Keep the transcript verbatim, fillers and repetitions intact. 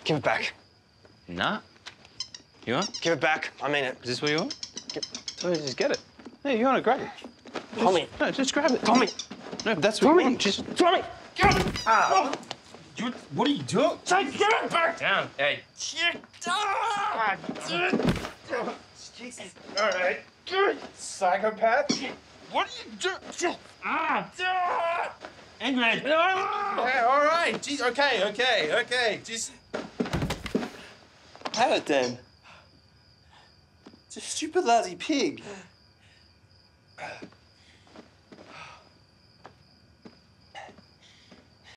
Give it back. Nah. You want? Give it back. I mean it. Is this what you want? Give... Oh, just get it. Hey, you want to grab it? Tommy. Just, no, just grab it. Tommy. No, that's what Tommy. you want. Just... Tommy. Give it. Ah. You, what are you doing? Take give it back. Down. Hey. Ah. Jesus. All right. Psychopath. What are you doing? Ah. Ingrid. Yeah, all right. Jeez, okay, okay, okay. Just have it then. It's a stupid lousy pig.